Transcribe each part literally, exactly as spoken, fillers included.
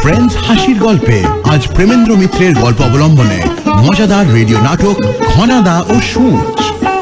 Friends হাসির গল্পে আজ প্রেমেন্দ্র মিত্রের গল্প অবলম্বনে মজাদার রেডিও নাটক ঘনাদা ও সূচ।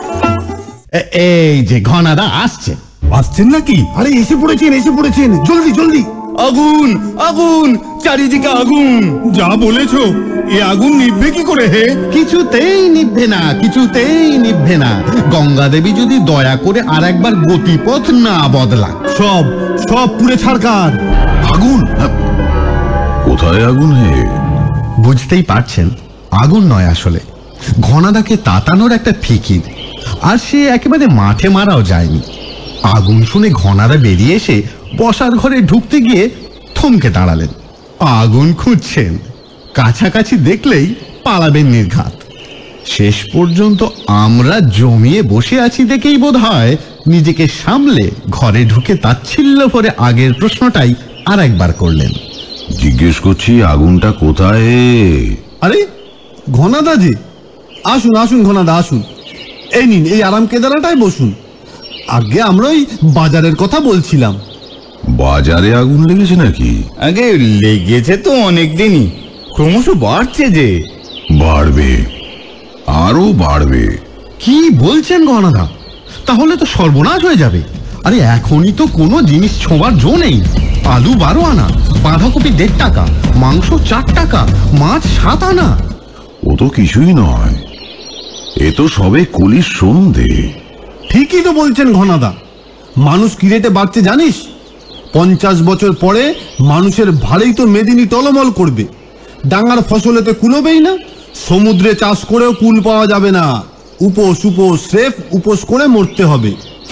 এই যে ঘনাদা আসছে। আসছেন নাকি? আরে এসে পড়েছেন এসে পড়েছেন জলদি জলদি। আগুন আগুন, চারিদিকে আগুন। যা বলেছো, এ আগুন নিভবে কি করে হে? কিছুতেই নিভবে না, কিছুতেই নিভবে না। গঙ্গা দেবী যদি দয়া করে আর একবার গতিপথ না বদলা, সব সব পুড়ে ছারকার। আগুন? কোথায় আগুন হে? বুঝতেই পারছেন, আগুন নয় আসলে ঘনাদাকে তাতানোর একটা ফিকির। আর সে একেবারে মাঠে মারাও যায়নি। আগুন শুনে ঘনাদা বেরিয়ে এসে বসার ঘরে ঢুকতে গিয়ে থমকে দাঁড়ালেন। আগুন খুঁজছেন, কাছাকাছি দেখলেই পালাবেন নির্ঘাত। শেষ পর্যন্ত আমরা জমিয়ে বসে আছি দেখেই বোধ হয় নিজেকে সামলে ঘরে ঢুকে তাচ্ছিল্য করে আগের প্রশ্নটাই আর একবার করলেন। জিজ্ঞেস করছি আগুনটা কোথায়? আরে ঘনাদা যে, আসুন আসুন ঘনাদা আসুন, এই নিন এই আরাম কেদারাটায় বসুন। আগে আমরা ওই বাজারের কথা বলছিলাম। বাজারে আগুন লেগেছে নাকি? আগে লেগেছে তো অনেক দিনই, ক্রমশ বাড়ছে যে। বাড়বে, আরো বাড়বে। কি বলছেন ঘনাদা? তাহলে তো সর্বনাশ হয়ে যাবে। আরে এখনই তো কোনো জিনিস ছোঁবার জো নেই। আলু বারো আনা, বাঁধাকপি দেড় টাকা, মাংস চার টাকা, মাছ সাত আনা। ও তো কিছুই নয়, এ তো সবে কলির সন্ধে। ঠিকই তো বলছেন ঘনাদা, মানুষ কি রেটে বাড়ছে জানিস? পঞ্চাশ বছর পরে মানুষের ভারেই তো মেদিনী টলমল করবে। ডাঙ্গার ফসলেতে কুলোবেই না, সমুদ্রে চাষ করেও কুল পাওয়া যাবে না। উপোস উপোস স্রেফ উপোস করে মরতে হবে।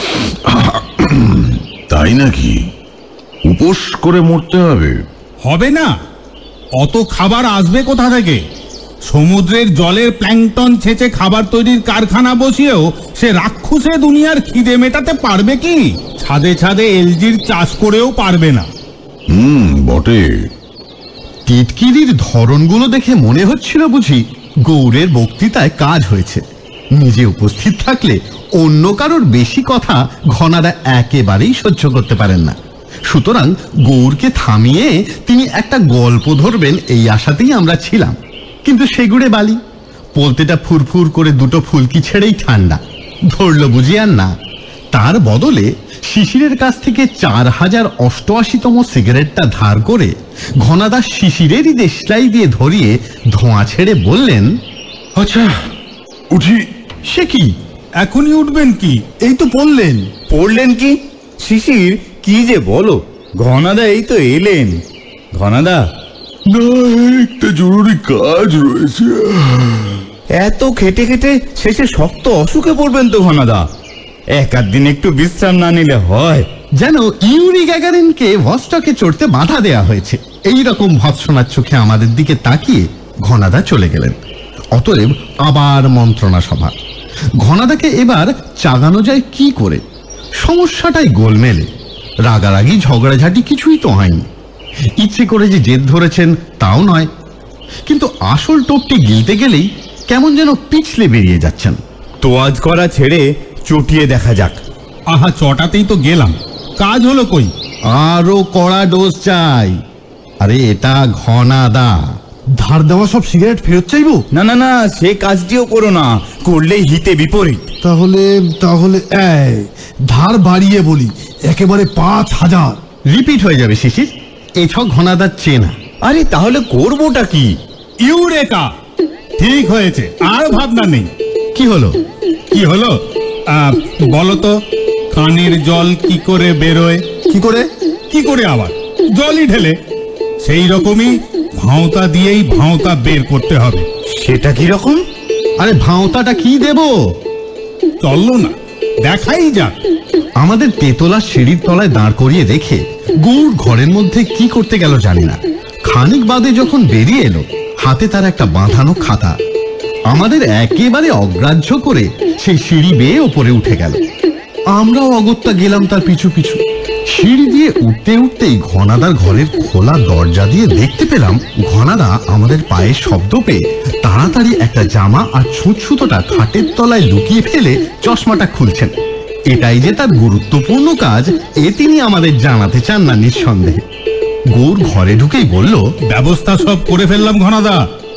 তাই নাকি? উপোস করে মরতে হবে? হবে না, অত খাবার আসবে কোথা থেকে? সমুদ্রের জলের প্ল্যাঙ্কটন ছেঁচে খাবার তৈরির কারখানা বসিয়েও সে রাক্ষসে দুনিয়ার খিদে মেটাতে পারবে কি? ছাদে ছাদে এলজির চাষ করেও পারবে না। হুম, বটে। টিটকিরির ধরনগুলো দেখে মনে হচ্ছিল বুঝি গৌরের বক্তৃতায় কাজ হয়েছে। নিজে উপস্থিত থাকলে অন্য কারোর বেশি কথা ঘনাদা একেবারেই সহ্য করতে পারেন না। সুতরাং গৌরকে থামিয়ে তিনি একটা গল্প ধরবেন এই আশাতেই আমরা ছিলাম। কিন্তু সেগুড়ে বালি, পোলতেটা ফুরফুর করে দুটো ফুলকি ছেড়েই ঠান্ডা। ধরল বুঝি আর না। তার বদলে শিশিরের কাছ থেকে চার হাজার অষ্টআশিতম সিগারেটটা ধার করে ঘনাদা শিশিরেরই দেশলাই দিয়ে ধরিয়ে ধোঁয়া ছেড়ে বললেন, আচ্ছা উঠি। সে কি? এখনই উঠবেন কি? এই তো পড়লেন। পড়লেন কি? শিশির কি যে বলো, ঘনাদা এই তো এলেন। ঘনাদা, না, একটা জরুরি কাজ রয়েছে। এত খেটে খেটে শেষে শক্ত অসুখে পড়বেন তো ঘনাদা। এক আধ দিন একটু বিশ্রাম না নিলে হয়? যেন ইউরি গ্যাগারিনকে ভস্টকে চড়তে বাধা দেয়া হয়েছে এইরকম ভৎসনার চোখে আমাদের দিকে তাকিয়ে ঘনাদা চলে গেলেন। অতএব আবার মন্ত্রণা সভা। ঘনাদাকে এবার চাগানো যায় কি করে? সমস্যাটাই গোলমেলে। রাগারাগি ঝগড়াঝাটি কিছুই তো হয়নি। ইচ্ছে করে যে জেদ ধরেছেন তাও নয়। কিন্তু আসল টোপটি গিলতে গেলেই কেমন যেন পিছলে বেরিয়ে যাচ্ছেন। তোয়াজ করা ছেড়ে চটিয়ে দেখা যাক। আহা, চটাতেই তো গেলাম, কাজ হলো কই? আরো কড়া ডোজ চাই। আরে এটা ঘনাদা। ধার দেওয়া সব সিগারেট ফেরত চাইবো? না না না, সে কাজটিও করো না, করলেই হিতে বিপরীত। তাহলে তাহলে এই ধার বাড়িয়ে বলি, একেবারে পাঁচ হাজার। রিপিট হয়ে যাবে শিশির, এই ছক ঘনাদার চেনা। আরে তাহলে করবোটা কি? ইউরেকা! ঠিক হয়েছে, আর ভাবনা নেই। কি হলো? কি হলো আহ, বলো তো, কানের জল কি করে বেরোয়? কি করে? কি করে আবার? জলই ঢেলে। সেই রকমই ভাঁওতা দিয়েই ভাঁওতা বের করতে হবে। সেটা কি রকম? আরে ভাঁওতাটা কি দেব? চললো না, দেখাই যাক। আমাদের তেতলা সিঁড়ির তলায় দাঁড় করিয়ে রেখে গৌর ঘরের মধ্যে কি করতে গেল জানি না। খানিক বাদে যখন বেরিয়ে এলো, হাতে তার একটা বাঁধানো খাতা। আমাদের একেবারে অগ্রাহ্য করে সেই সিঁড়ি বেয়ে ওপরে উঠে গেল। আমরাও অগত্যা গেলাম তার পিছু পিছু। সিঁড়ি দিয়ে উঠতে উঠতেই ঘনাদার ঘরের খোলা দরজা দিয়ে দেখতে পেলাম ঘনাদা আমাদের পায়ের শব্দ পেয়ে তাড়াতাড়ি একটা জামা আর ছুঁচ সুতোটা খাটের তলায় লুকিয়ে ফেলে চশমাটা খুলছেন। এটাই যে তার গুরুত্বপূর্ণ কাজ, এ তিনি আমাদের জানাতে চান না নিঃসন্দেহে। গৌর ঘরে ঢুকেই বলল, ব্যবস্থা সব করে ফেললাম ঘনাদা।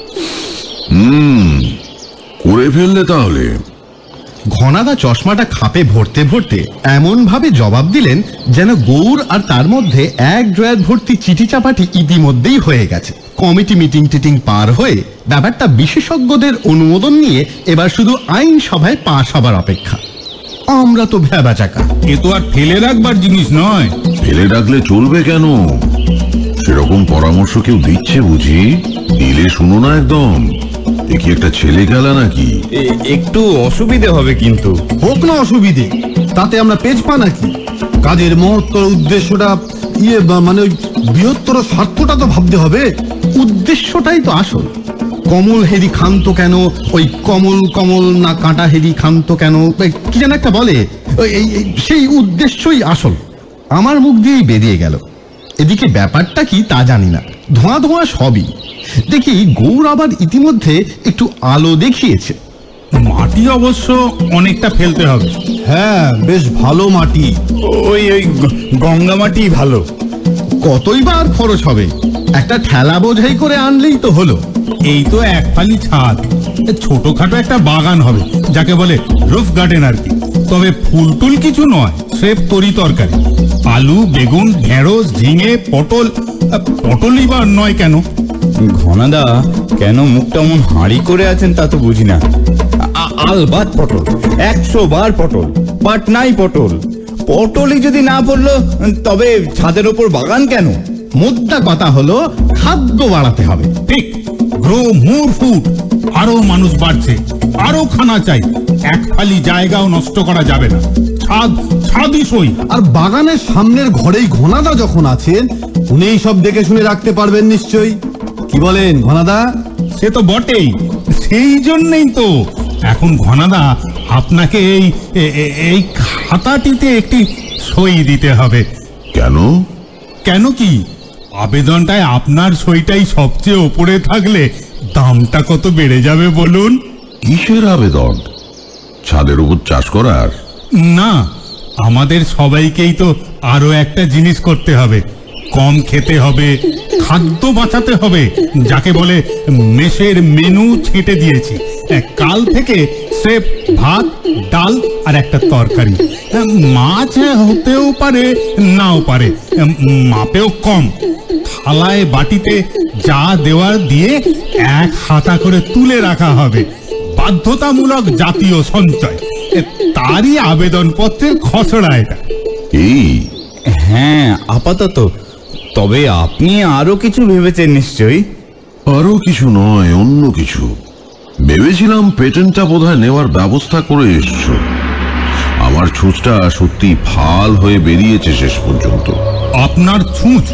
হুম, করে ফেললে তাহলে? ঘনাদা চশমাটা খাপে ভরতে ভরতে এমন ভাবে জবাব দিলেন যেন গৌর আর তার মধ্যে এক ড্রয়ার ভর্তি চিঠি চাপাটি ইতিমধ্যেই হয়ে গেছে। কমিটি মিটিং টিটিং পার হয়ে ব্যাপারটা বিশেষজ্ঞদের অনুমোদন নিয়ে এবার শুধু আইন সভায় পাশ হবার অপেক্ষা। আমরা তো ভ্যাবাচাকা। এ তো আর ফেলে রাখবার জিনিস নয়। ফেলে রাখলে চলবে কেন? সেরকম পরামর্শ কেউ দিচ্ছে বুঝি? দিলে শুনো না একদম। এ কি একটা ছেলে খেলা নাকি? একটু অসুবিধে হবে কিন্তু। হোক না অসুবিধে, তাতে আমরা পেছ পা নাকি? কাজের মহত্তর উদ্দেশ্যটা ইয়ে বা- মানে ওই বৃহত্তর স্বার্থটা তো ভাবতে হবে। উদ্দেশ্যটাই তো আসল। কমল হেরি খান্ত কেন, ওই কমল কমল না কাঁটা হেরি খান্ত কেন, এই কি যেন একটা বলে, ওই এই- এই- সেই উদ্দেশ্যই আসল। আমার মুখ দিয়েই বেরিয়ে গেল। এদিকে ব্যাপারটা কি তা জানি না, ধোঁয়া ধোঁয়া সবই। দেখি গৌর আবার ইতিমধ্যে একটু আলো দেখিয়েছে। মাটি অবশ্য অনেকটা ফেলতে হবে। হ্যাঁ, বেশ ভালো মাটি। ওই ওই গ- গঙ্গা মাটি ভালো। কতই বা আর খরচ হবে? একটা ঠেলা বোঝাই করে আনলেই তো হলো। এই তো এক ফালি ছাদ, এ ছোটখাটো একটা বাগান হবে, যাকে বলে রুফ গার্ডেন আর কি। তবে ফুল টুল কিছু নয়, স্রেফ তরি তরকারি। আলু, বেগুন, ঢেঁড়স, ঝিঙে, পটল। আহ, পটলই বা নয় কেন? ঘনাদা কেন মুখটা মন হাঁড়ি করে আছেন তা তো বুঝি না। আ- আলবাত পটল, একশো বার পটল। বাট নাই পটল। পটলই যদি না পড়লো তবে ছাদের ওপর বাগান কেন? মোদ্দা কথা হলো খাদ্য বাড়াতে হবে। ঠিক, গ্রো মোর ফুড। আরো মানুষ বাড়ছে, আরো খানা চাই। এক ফালি জায়গাও নষ্ট করা যাবে না। ছাদ ছাদই সই। আর বাগানের সামনের ঘরেই ঘনাদা যখন আছেন, উনিই সব দেখে শুনে রাখতে পারবেন নিশ্চয়ই। কি বলেন ঘনাদা? সে তো বটেই, সেই জন্যই তো এখন ঘনাদা আপনাকে এই এ- এ- এই খাতাটিতে একটি সই দিতে হবে। কেন? কেন কি, আবেদনটায় আপনার সইটাই সবচেয়ে ওপরে থাকলে দামটা কত বেড়ে যাবে বলুন? কিসের আবেদন? ছাদের উপর চাষ করার? না, আমাদের সবাইকেই তো আরো একটা জিনিস করতে হবে। কম খেতে হবে, খাদ্য বাঁচাতে হবে, যাকে বলে মেসের মেনু ছেঁটে দিয়েছি। কাল থেকে স্রেফ ভাত, ডাল আর একটা তরকারি। মাছ হতেও পারে, নাও পারে, মাপেও কম। থালায় বাটিতে যা দেওয়ার দিয়ে এক হাতা করে তুলে রাখা হবে। বাধ্যতামূলক জাতীয় সঞ্চয়, তারই আবেদনপত্রের খসড়া এটা। এই হ্যাঁ, আপাতত। তবে আপনি আরো কিছু ভেবেছেন নিশ্চয়ই? আরো কিছু নয়, অন্য কিছু ভেবেছিলাম। পেটেন্টটা বোধহয় নেওয়ার ব্যবস্থা করে এসছো। আমার ছুঁচটা সত্যি ফাল হয়ে বেরিয়েছে শেষ পর্যন্ত। আপনার ছুঁচ?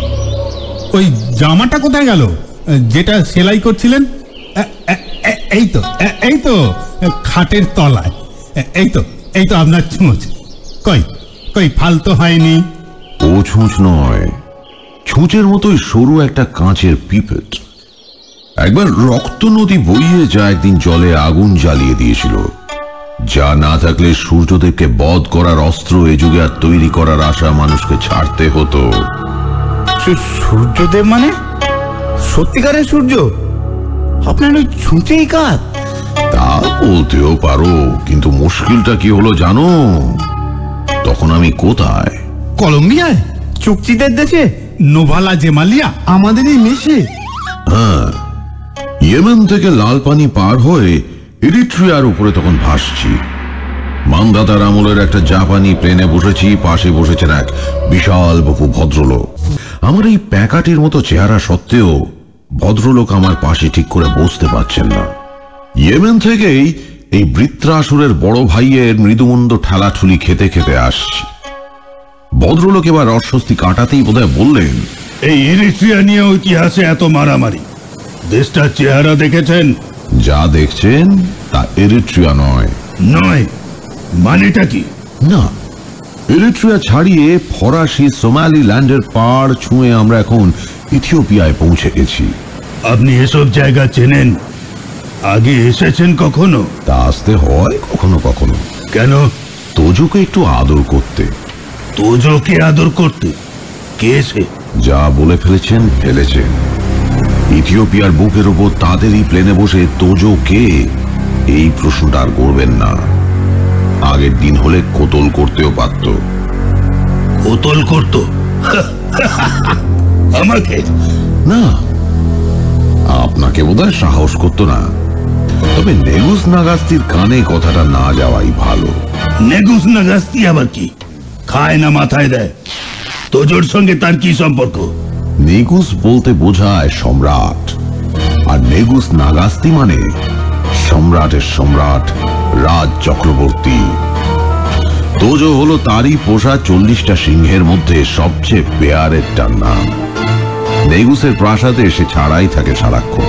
ওই জামাটা কোথায় গেল যেটা সেলাই করছিলেন? এ- এ- এ- এই তো এ- এই তো খাটের তলায়। এ- এই তো এই তো আপনার ছুঁচ। কই কই ফাল তো হয়নি। ও ছুঁচ নয়, ছুঁচের মতোই সরু একটা কাঁচের পিপেট। একবার রক্ত নদী বইয়ে যা একদিন জলে আগুন জ্বালিয়ে দিয়েছিল, যা না থাকলে সূর্যদেবকে বধ করার অস্ত্র এ যুগে আর তৈরি করার আশা মানুষকে ছাড়তে হতো। সূ- সূর্যদেব মানে সত্যিকারের সূর্য? আপনার ওই ছুঁচেই কাজ? তা বলতেও পারো, কিন্তু মুশকিলটা কি হলো জানো? তখন আমি কোথায়? কলম্বিয়ায়? চুক্তিদের দেশে? নোভালা জেমালিয়া? আমাদের এই মেশে? হ্যাঁ, ইয়েমেন থেকে লাল পানি পার হয়ে এরিট্রিয়ার উপরে তখন ভাসছি। মান্দাতার আমলের একটা জাপানি প্লেনে বসেছি, পাশে বসেছেন এক বিশাল বপু ভদ্রলোক। আমার এই প্যাকাটির মতো চেহারা সত্ত্বেও ভদ্রলোক আমার পাশে ঠিক করে বসতে পারছেন না। ইয়েমেন থেকেই এই বৃত্রাসুরের বড় ভাইয়ের মৃদুমন্দ ঠেলাঠুলি খেতে খেতে আসছি। ভদ্রলোক এবার অস্বস্তি কাটাতেই বোধহয় বললেন, এই এরিট্রিয়া নিয়ে ইতিহাসে এত মারামারি, দেশটার চেহারা দেখেছেন? যা দেখছেন তা এরিট্রিয়া নয়। নয়? মানেটা কি? না, এরিট্রিয়া ছাড়িয়ে ফরাসি সোমালি ল্যান্ডের পাড় ছুঁয়ে আমরা এখন ইথিওপিয়ায় পৌঁছে গেছি। আপনি এসব জায়গা চেনেন? আগে এসেছেন কখনো? তা আসতে হয় কখনো কখনো। কেন? তোজোকে একটু আদর করতে। তোজোকে আদর করতে? কে সে? যা বলে ফেলেছেন ফেলেছেন। ইথিওপিয়ার বুকের উপর তাদেরই প্লেনে বসে তোজো কে, এই প্রশ্নটা আর করবেন না। আগের দিন হলে কোতল করতেও পারত। কোতল করত আমাকে? না, আপনাকে বোধহয় সাহস করতো না। তবে নেগুস নাগাস্তির কানে কথাটা না যাওয়াই ভালো। নেগুস নাগাস্তি আবার কি? খায় না মাথায় দেয়? তোজোর সঙ্গে তার কি সম্পর্ক? নেগুস বলতে বোঝায় সম্রাট, আর নেগুস নাগাস্তি মানে সম্রাটের সম্রাট, রাজ চক্রবর্তী। তোজো হলো তারই পোষা চল্লিশটা সিংহের মধ্যে সবচেয়ে পেয়ারেরটার নাম। নেগুসের প্রাসাদে সে ছাড়াই থাকে সারাক্ষণ।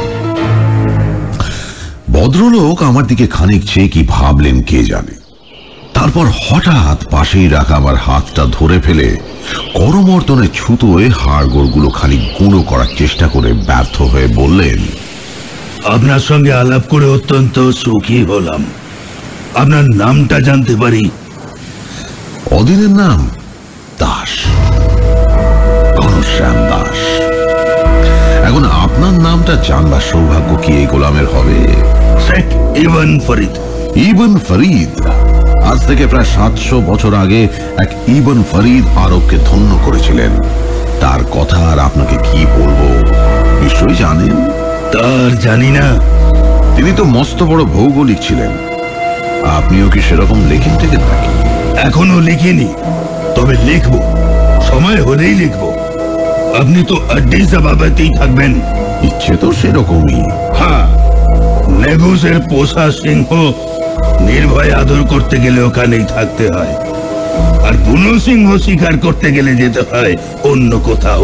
ভদ্রলোক আমার দিকে খানিক চেয়ে কি ভাবলেন কে জানে। তারপর হঠাৎ পাশেই রাখা আমার হাতটা ধরে ফেলে করমর্দনে ছুতোয় হাড়গোড়গুলো খানিক গুঁড়ো করার চেষ্টা করে ব্যর্থ হয়ে বললেন, আপনার সঙ্গে আলাপ করে অত্যন্ত সুখী হলাম। আপনার নামটা জানতে পারি? অদিনের নাম দাস, ঘনশ্যাম দাস। এখন আপনার নামটা জানবার সৌভাগ্য কি এই গোলামের হবে? শেখ ইবন ফরিদ। ইবন ফরিদ? আজ থেকে প্রায় সাতশো বছর আগে এক ইবন ফরিদ আরবকে ধন্য করেছিলেন। তার কথা আর আপনাকে কি বলবো, নিশ্চয়ই জানেন। তার জানি না। তিনি তো মস্ত বড় ভৌগোলিক ছিলেন। আপনিও কি সেরকম লেখেন টেকেন নাকি? এখনো লিখিনি, তবে লিখব, সময় হলেই লিখব। আপনি তো আডিস আবাবাতেই থাকবেন? ইচ্ছে তো সেরকমই। হ্যাঁ, নেগুসের পোষা সিংহ নির্ভয় আদর করতে গেলে ওখানেই থাকতে হয়, আর বুনো সিংহ শিকার করতে গেলে যেতে হয় অন্য কোথাও।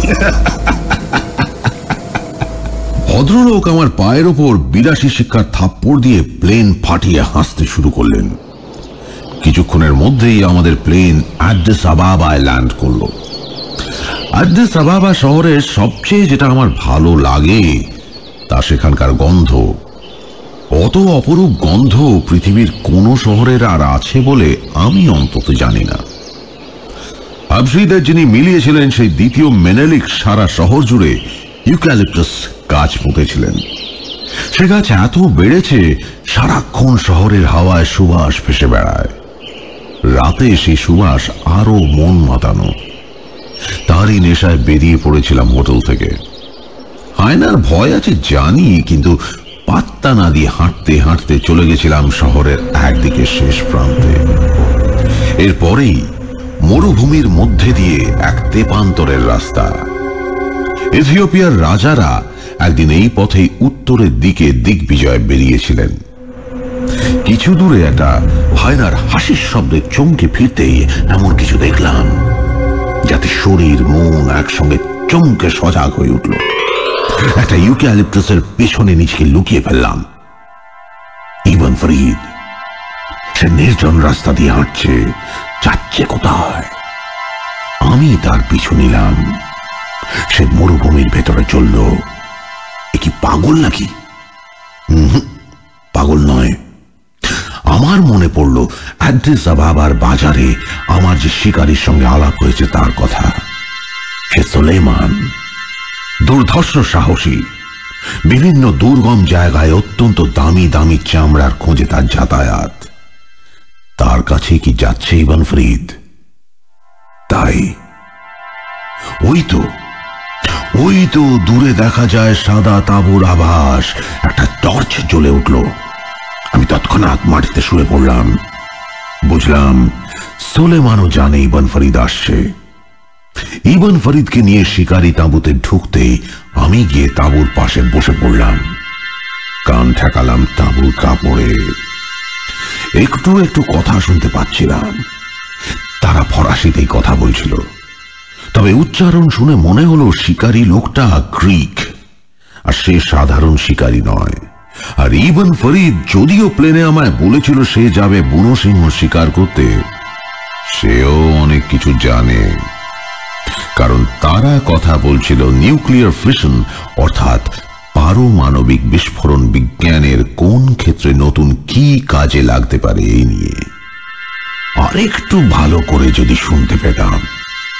ভদ্রলোক আমার পায়ের ওপর বিরাশি শিক্ষার থাপ্পড় দিয়ে প্লেন ফাটিয়ে হাসতে শুরু করলেন। কিছুক্ষণের মধ্যেই আমাদের প্লেন অ্যাডিস আবাবায় ল্যান্ড করল। অ্যাডিস আবাবা শহরের সবচেয়ে যেটা আমার ভালো লাগে তা সেখানকার গন্ধ। অত অপরূপ গন্ধ পৃথিবীর কোন শহরের আর আছে বলে আমি অন্তত জানি না। আবসিদের যিনি মিলিয়েছিলেন সেই দ্বিতীয় মেনেলিক সারা শহর জুড়ে ইউক্যালিপটাস গাছ পুঁতেছিলেন। সে গাছ এত বেড়েছে সারাক্ষণ শহরের হাওয়ায় সুবাস ভেসে বেড়ায়। রাতে সেই সুবাস আরো মন মাতানো। তারই নেশায় বেরিয়ে পড়েছিলাম হোটেল থেকে। আয়নার ভয় আছে জানি, কিন্তু পাত্তা না দিয়ে হাঁটতে হাঁটতে চলে গেছিলাম শহরের একদিকে শেষ প্রান্তে। এরপরেই মরুভূমির মধ্যে দিয়ে এক তেপান্তরের রাস্তা। ইথিওপিয়ার রাজারা একদিন এই পথেই উত্তরের দিকে দিগ্বিজয় বেরিয়েছিলেন। কিছু দূরে একটা হায়নার হাসির শব্দে চমকে ফিরতেই এমন কিছু দেখলাম যাতে শরীর মন একসঙ্গে চমকে সজাগ হয়ে উঠল। একটা ইউক্যালিপটাসের পেছনে নিজেকে লুকিয়ে ফেললাম। ইবন ফরিদ সে নির্জন রাস্তা দিয়ে হাঁটছে, যাচ্ছে কোথায়? আমি তার পিছু নিলাম। সে মরুভূমির ভেতরে চলল। এ কি পাগল নাকি? পাগল নয়। আমার মনে পড়ল অ্যাডিস আবাবার বাজারে আমার যে শিকারীর সঙ্গে আলাপ হয়েছে তার কথা। সে সুলেমান, দুর্ধর্ষ সাহসী। বিভিন্ন দুর্গম জায়গায় অত্যন্ত দামি দামি চামড়ার খোঁজে তার যাতায়াত। তার কাছে কি যাচ্ছে ইবন ফরিদ? তাই ওই তো ওই তো দূরে দেখা যায় সাদা তাঁবুর আভাস। একটা টর্চ জ্বলে উঠল। আমি তৎক্ষণাৎ মাটিতে শুয়ে পড়লাম। বুঝলাম সুলেমানও জানে ইবন ফরিদ আসছে। ইবন ফরিদকে নিয়ে শিকারী তাঁবুতে ঢুকতেই আমি গিয়ে তাঁবুর পাশে বসে পড়লাম। কান ঠেকালাম তাঁবুর কাপড়ে। একটু একটু কথা শুনতে পাচ্ছিলাম। তারা ফরাসিতেই কথা বলছিল, তবে উচ্চারণ শুনে মনে হলো শিকারী লোকটা গ্রিক, আর সে সাধারণ শিকারী নয়। আর ইবন ফরিদ যদিও প্লেনে আমায় বলেছিল সে যাবে বুনো সিংহ শিকার করতে, সেও অনেক কিছু জানে। কারণ তারা কথা বলছিল নিউক্লিয়ার ফিশন অর্থাৎ পারমাণবিক বিস্ফোরণ বিজ্ঞানের কোন ক্ষেত্রে নতুন কি কাজে লাগতে পারে এই নিয়ে। আর একটু ভালো করে যদি শুনতে পেতাম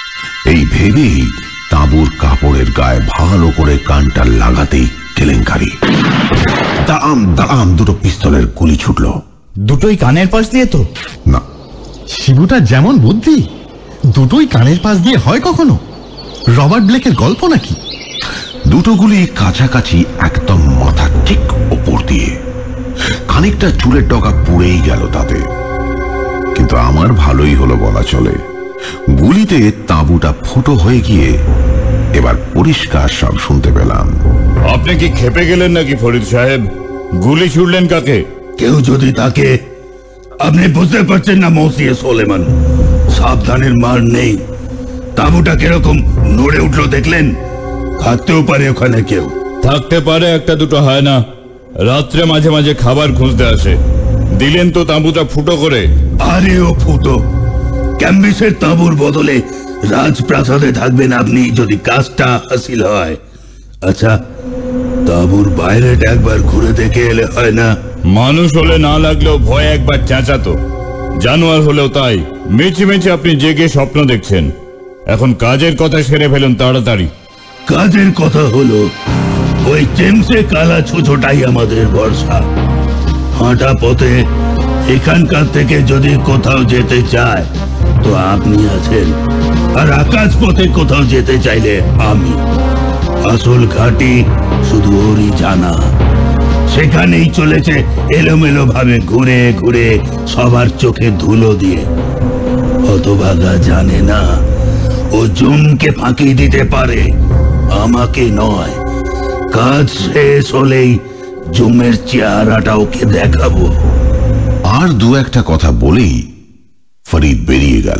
এই ভেবেই তাঁবুর কাপড়ের গায়ে ভালো করে কানটা লাগাতেই কেলেঙ্কারি। দাম দাম দুটো পিস্তলের গুলি ছুটল। দুটোই কানের পাশ দিয়ে তো? না। শিবুটা যেমন বুদ্ধি, দুটোই কানের পাশ দিয়ে হয় কখনো? রবার্ট ব্লেকের গল্প নাকি? দুটো গুলি কাছাকাছি, একদম মাথা ঠিক ওপর দিয়ে। খানিকটা চুলের ডগা পুড়েই গেল তাতে, কিন্তু আমার ভালোই হলো বলা চলে। গুলিতে তাঁবুটা ফুটো হয়ে গিয়ে এবার পরিষ্কার সব শুনতে পেলাম। আপনি কি খেপে গেলেন নাকি ফরিদ সাহেব? গুলি ছুড়লেন কাকে? কেউ যদি তাকে, আপনি বুঝতে পারছেন না মৌসিয়ে সোলেমান? সাবধানের মার নেই। তাঁবুটা কিরকম নড়ে উঠলো দেখলেন? থাকতেও পারে ওখানে কেউ। থাকতে পারে, একটা দুটো হয় না। রাত্রে মাঝে মাঝে খাবার খুঁজতে আসে। দিলেন তো তাঁবুটা ফুটো করে। আরে ও ফুটো, ক্যাম্বিসের তাঁবুর বদলে রাজপ্রাসাদে থাকবেন আপনি যদি কাজটা হাসিল হয়। আচ্ছা, তাঁবুর বাইরেটা একবার ঘুরে দেখে এলে হয় না? মানুষ হলে না লাগলেও ভয় একবার চেঁচাতো, জানোয়ার হলেও তাই। মিছি মিছি আপনি জেগে স্বপ্ন দেখছেন। এখন কাজের কথা সেরে ফেলুন তাড়াতাড়ি। কাজের কথা হলো ওই জেমসে কালা ছুছোটাই আমাদের ভরসা। হাঁটা পথে এখানকার থেকে যদি কোথাও যেতে চায় তো আপনি আছেন, আর আকাশ পথে কোথাও যেতে চাইলে আমি। আসল ঘাঁটি শুধু ওরই জানা। সেখানেই চলেছে এলোমেলো ভাবে ঘুরে ঘুরে সবার চোখে ধুলো দিয়ে। হতভাগা জানে না ও জুমকে ফাঁকি দিতে পারে, আমাকে নয়। কাজ শেষ হলেই জুমের চেহারাটা ওকে দেখাবো। আর দু একটা কথা বলেই ফরিদ বেরিয়ে গেল।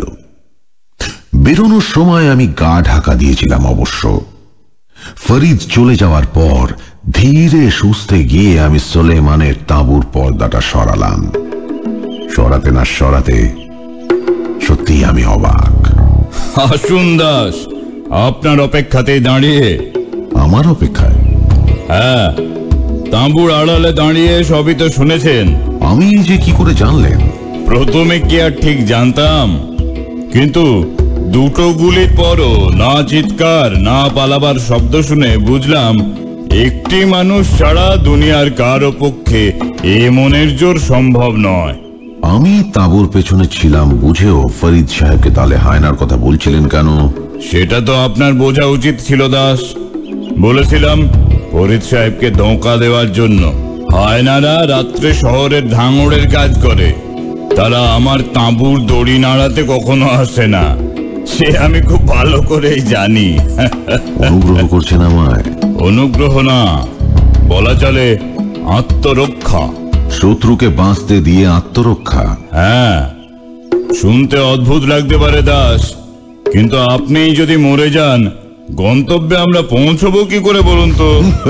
বেরোনোর সময় আমি গা ঢাকা দিয়েছিলাম অবশ্য। ফরিদ চলে যাওয়ার পর ধীরে সুস্থে গিয়ে আমি সোলেমানের তাঁবুর পর্দাটা সরালাম। সরাতে না সরাতে সত্যি আমি অবাক। আসুন দাস, আপনার অপেক্ষাতেই দাঁড়িয়ে। আমার অপেক্ষায়? হ্যাঁ, তাঁবুর আড়ালে দাঁড়িয়ে সবই তো শুনেছেন। আমি যে কি করে জানলেন? প্রথমে কি আর ঠিক জানতাম, কিন্তু দুটো গুলির পরও না চিৎকার না পালাবার শব্দ শুনে বুঝলাম একটি মানুষ ছাড়া দুনিয়ার কারো পক্ষে এ মনের জোর সম্ভব নয়। আমি তাঁবুর পেছনে ছিলাম বুঝেও ফরিদ সাহেবকে তাহলে হায়নার কথা বলছিলেন কেন? সেটা তো আপনার বোঝা উচিত ছিল দাস। বলেছিলাম ফরিদ সাহেবকে ধোঁকা দেওয়ার জন্য। হায়নারা রাত্রে শহরের ধাঙড়ের কাজ করে, তারা আমার তাঁবুর দড়ি নাড়াতে কখনো আসে না। সে আমি খুব ভালো করেই জানি। অনুগ্রহ করছেন আমায়? অনুগ্রহ না, বলা চলে আত্মরক্ষা। শত্রুকে বাঁচতে দিয়ে আত্মরক্ষা? হ্যাঁ, শুনতে অদ্ভুত লাগতে পারে দাস, কিন্তু আপনিই যদি মরে যান গন্তব্যে আমরা পৌঁছবো কি করে বলুন তো?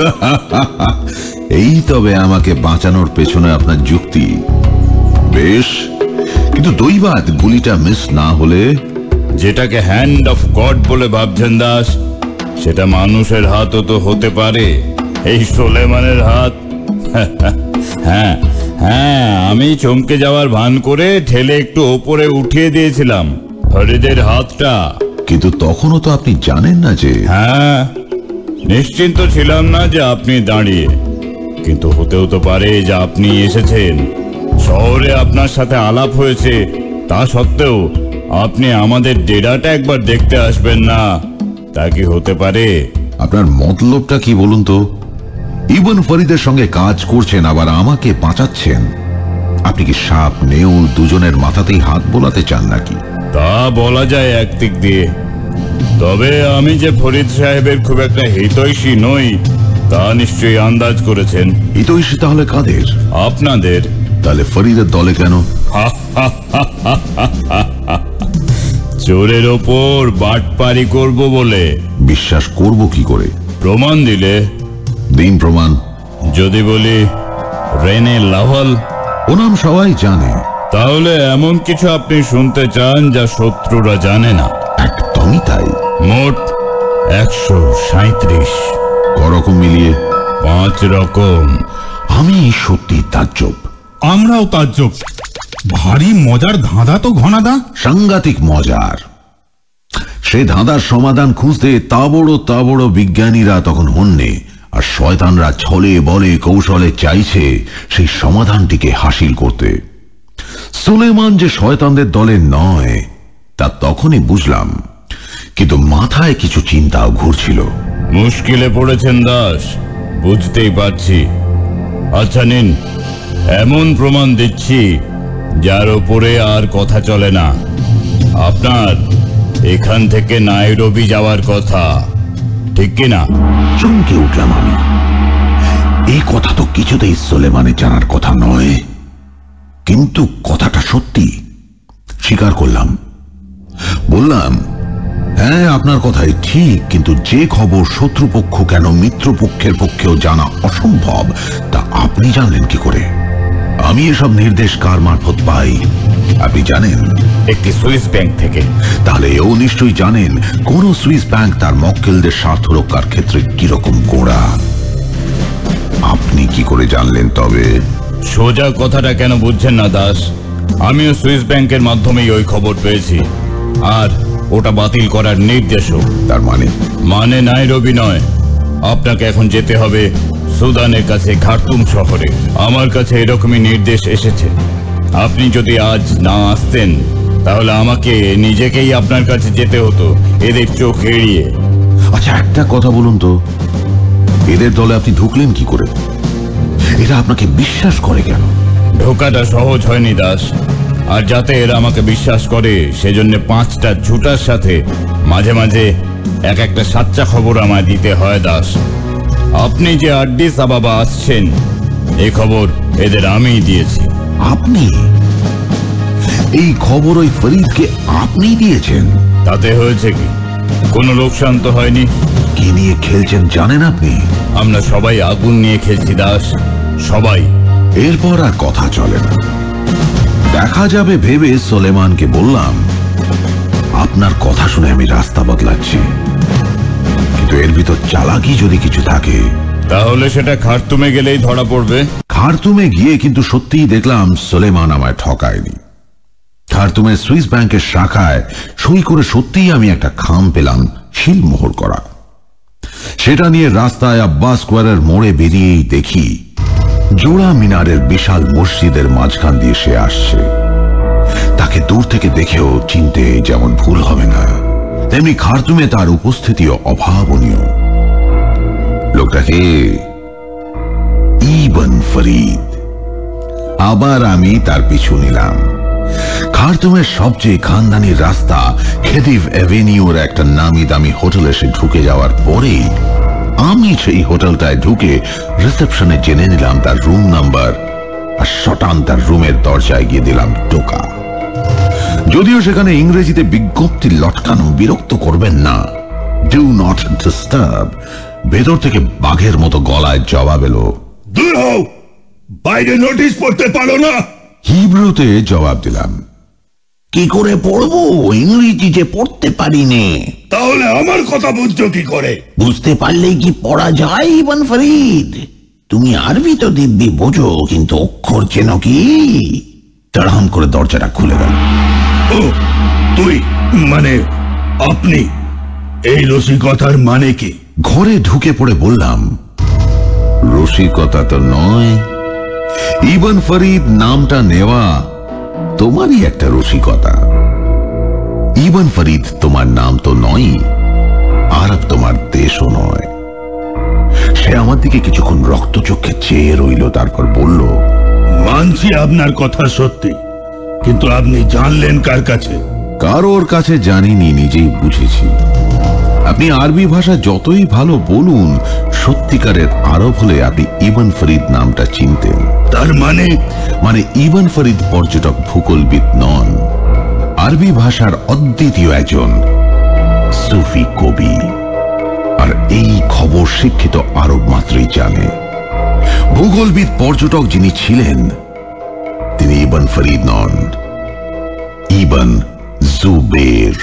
এই তবে আমাকে বাঁচানোর পেছনে আপনার যুক্তি। বেশ, কিন্তু দৈবাত গুলিটা মিস না হলে? যেটাকে হ্যান্ড অফ গড বলে ভাবছেন দাস, সেটা মানুষের হাতও তো হতে পারে। এই সোলেমানের হাত। হ্যাঁ হ্যাঁ, আমি চমকে যাওয়ার ভান করে ঠেলে একটু ওপরে উঠিয়ে দিয়েছিলাম ফরিদের হাতটা। কিন্তু তখনও তো আপনি জানেন না যে? হ্যাঁ, নিশ্চিন্ত ছিলাম না যে আপনি দাঁড়িয়ে, কিন্তু হতেও তো পারে যে আপনি এসেছেন। শহরে আপনার সাথে আলাপ হয়েছে, তা সত্ত্বেও আপনি আমাদের ডেরাটা একবার দেখতে আসবেন না, তা কি হতে পারে? আপনার মতলবটা কি বলুন তো? ইবন ফরিদের সঙ্গে কাজ করছেন আবার আমাকে বাঁচাচ্ছেন। আপনি কি সাপ নেউল দুজনের মাথাতেই হাত বোলাতে চান নাকি? তা বলা যায় একদিক দিয়ে, তবে আমি যে ফরিদ সাহেবের খুব একটা হিতৈষী নই তা নিশ্চয়ই আন্দাজ করেছেন। হিতৈষী তাহলে কাদের? আপনাদের। তাহলে ফরিদের দলে কেন? চোরের ওপর বাটপারি করব বলে। বিশ্বাস করব কি করে? প্রমাণ দিলে। দিন প্রমাণ। যদি বলি রেনে লাভাল, ও নাম সবাই জানে। তাহলে এমন কিছু আপনি শুনতে চান যা শত্রুরা জানে না? একদমই তাই। মোট একশো সাঁত্রিশ। করকম মিলিয়ে? পাঁচ রকম। আমি সত্যি তাজ্জব। আমরাও তাজ্জব। ভারী মজার ধাঁধা তো ঘনাদা। সাংঘাতিক মজার। সে ধাঁধার সমাধান খুঁজতে তা বড় তা বড় বিজ্ঞানীরা তখন হন্যে, আর শয়তানরা ছলে বলে কৌশলে চাইছে সেই সমাধানটিকে হাসিল করতে। সুলেমান যে শয়তানদের দলে নয় তা তখনই বুঝলাম, কিন্তু মাথায় কিছু চিন্তাও ঘুরছিল। মুশকিলে পড়েছেন দাস, বুঝতেই পারছি। আচ্ছা নিন, এমন প্রমাণ দিচ্ছি যার উপরে আর কথা চলে না। আপনার এখান থেকে নাইরোবি যাওয়ার কথা, ঠিক কিনা? চমকে উঠলাম আমি। এই কথা তো কিছুতেই সুলেমানের জানার কথা নয়, কিন্তু কথাটা সত্যি। স্বীকার করলাম, বললাম, হ্যাঁ আপনার কথাই ঠিক, কিন্তু যে খবর শত্রুপক্ষ কেন মিত্রপক্ষের পক্ষেও জানা অসম্ভব তা আপনি জানলেন কি করে? আমি এসব নির্দেশ কার মারফত পাই আপনি জানেন? একটি সুইস ব্যাংক থেকে। তাহলে এও নিশ্চয়ই জানেন কোন সুইস ব্যাংক তার মক্কেলদের স্বার্থ রক্ষার ক্ষেত্রে কিরকম গোড়া। আপনি কি করে জানলেন তবে? সোজা কথাটা কেন বুঝছেন না দাস? আমিও সুইস ব্যাংকের মাধ্যমেই ওই খবর পেয়েছি, আর ওটা বাতিল করার নির্দেশও। তার মানে? মানে নাইরোবি নয়, আপনাকে এখন যেতে হবে সুদানের কাছে খার্তুম শহরে। আমার কাছে এরকমই নির্দেশ এসেছে। আপনি যদি আজ না আসতেন তাহলে আমাকে নিজেকেই আপনার কাছে যেতে হতো এদের চোখ এড়িয়ে। আচ্ছা একটা কথা বলুন তো, এদের দলে আপনি ঢুকলেন কি করে? এরা আপনাকে বিশ্বাস করে কেন? ঢোকাটা সহজ হয়নি দাস, আর যাতে এরা আমাকে বিশ্বাস করে সেজন্য পাঁচটা ঝুটার সাথে মাঝে মাঝে এক একটা সাচ্চা খবর আমায় দিতে হয় দাস। আপনি যে আডিস আবাবা আসছেন এই খবর এদের আমিই দিয়েছি। আপনি? এই খবর ওই ফরিদকে আপনি দিয়েছেন? তাতে হয়েছে কি? কোনো লোকসান তো হয়নি। কি নিয়ে খেলছেন জানেন আপনি? আমরা সবাই আগুন নিয়ে খেলছি দাস, সবাই। এরপর আর কথা চলে না। দেখা যাবে ভেবে সুলেমানকে বললাম, আপনার কথা শুনে আমি রাস্তা বদলাচ্ছি, কিন্তু এর ভিতর চালাকি যদি কিছু থাকে তাহলে সেটা খার্তুমে গেলেই ধরা পড়বে। খার্তুমে গিয়ে কিন্তু সত্যিই দেখলাম সুলেমান আমায় ঠকায়নি। খার্তুমের সুইস ব্যাংকের শাখায় সই করে সত্যিই আমি একটা খাম পেলাম শিলমোহর করা। সেটা নিয়ে রাস্তায় আব্বাস স্কোয়ারের মোড়ে বেরিয়েই দেখি জোড়া মিনারের বিশাল মসজিদের মাঝখান দিয়ে সে আসছে। তাকে দূর থেকে দেখেও চিনতে যেমন ভুল হবে না, তেমনি খার্তুমে তার উপস্থিতিও অভাবনীয়। লোকটাকে ইবন ফরিদ। আবার আমি তার পিছু নিলাম। খার্তুমের সবচেয়ে খানদানি রাস্তা খেদিভ অ্যাভিনিউর একটা নামি দামি হোটেলে সে ঢুকে যাওয়ার পরেই আমি সেই হোটেলটায় ঢুকে রিসেপশনে জেনে নিলাম তার রুম নাম্বার, আর শটান তার রুমের দরজায় গিয়ে দিলাম টোকা। যদিও সেখানে ইংরেজিতে বিজ্ঞপ্তি লটকানো, বিরক্ত করবেন না, ডু নট ডিস্টার্ব, ভেতর থেকে বাঘের মতো গলায় জবাব এলো, দূর হও, বাইরে নোটিশ পড়তে পারো না? হিব্রুতে জবাব দিলাম, কি করে পড়বো, ইংরেজি যে পড়তে পারি নে। তাহলে আমার কথা বুঝছো কি করে? বুঝতে পারলেই কি পড়া যায় ইবন ফরিদ? তুমি আরবি তো দিব্যি বোঝো, কিন্তু অক্ষর চেনো কি? তাড়াম করে দরজাটা খুলে গেল। ও তুই মানে আপনি, এই রসিকতার মানে কি? ঘরে ঢুকে পড়ে বললাম, রসিকতা তো নয়, ইবন ফরিদ নামটা নেওয়া তোমারই একটা রসিকতা। ইবন ফরিদ তোমার নাম তো নয়, আরব তোমার দেশও নয়। সে আমার দিকে কিছুক্ষণ রক্তচক্ষে চেয়ে রইল, তারপর বলল, মানছি আপনার কথা সত্যি, কিন্তু আপনি জানলেন কার কাছে? কারোর কাছে জানিনি, নিজেই বুঝেছি। আপনি আরবি ভাষা যতই ভালো বলুন, সত্যিকারের আরব হলে আপনি ইবন ফরিদ নামটা চিনতেন। তার মানে? মানে ইবন ফরিদ পর্যটক ভূগোলবিদ নন, আরবি ভাষার অদ্বিতীয় একজন সুফি কবি। আর এই খবর শিক্ষিত আরব মাত্রই জানে। ভূগোলবিদ পর্যটক যিনি ছিলেন তিনি ইবন ফরিদ নন, ইবন জুবের।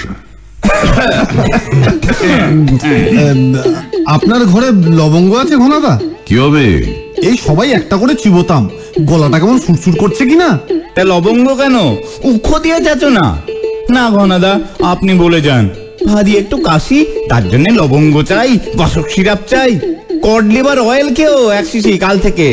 আপনার ঘরে লবঙ্গ আছে ঘনাদা? কি হবে? এই সবাই একটা করে চিবোতাম, গলাটা কেমন সুরসুর করছে কিনা। লবঙ্গ কেন, উখো দিয়ে যাচ্ছ না? না ঘনাদা, আপনি বলে যান। ভারী একটু কাশি, তার জন্য লবঙ্গ চাই, বাসক সিরাপ চাই, কড লিভার অয়েল খেও এক শিশি কাল থেকে।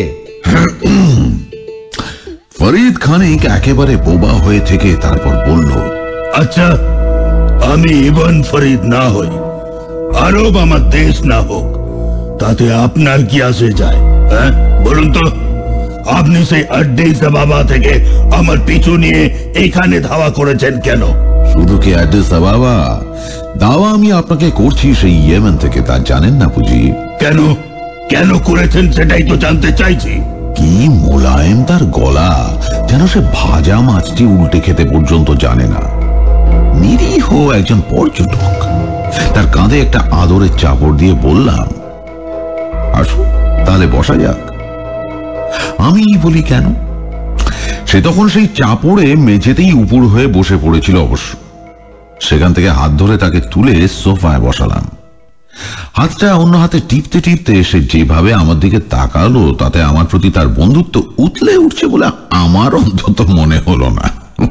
ফরিদ খানিক একেবারে বোবা হয়ে থেকে তারপর বলল, আচ্ছা, আমি ইবন ফরিদ না হই, আরব আমার দেশ না হোক, তাতে আপনার কি আসে যায়? হ্যাঁ বলুন তো, আপনি সেই আড্ডেই বাবা থেকে আমার পিছু নিয়ে এখানে ধাওয়া করেছেন কেন? শুধু কি অ্যাড্রেস বাবা, দাওয়া আমি আপনাকে করছি সেই ইয়েমেন থেকে, তা জানেন না বুঝি? কেন কেন করেছেন সেটাই তো জানতে চাইছি। কি মোলায়েম তার গলা, যেন সে ভাজা মাছটি উল্টে খেতে পর্যন্ত জানে না। নিরীহ একজন পর্যটক, তার কাঁধে একটা আদরের চাপড় দিয়ে বললাম, আসো তাহলে বসা যাক। আমি বলি কেন? সে তখন সেই চাপড়ে মেঝেতেই উপর হয়ে বসে পড়েছিল অবশ্য। সেখান থেকে হাত ধরে তাকে তুলে সোফায় বসালাম। হাতটা অন্য হাতে টিপতে টিপতে সে যেভাবে আমার দিকে তাকালো, তাতে আমার প্রতি তার বন্ধুত্ব উতলে উঠছে বলে আমার অন্তত মনে হলো না।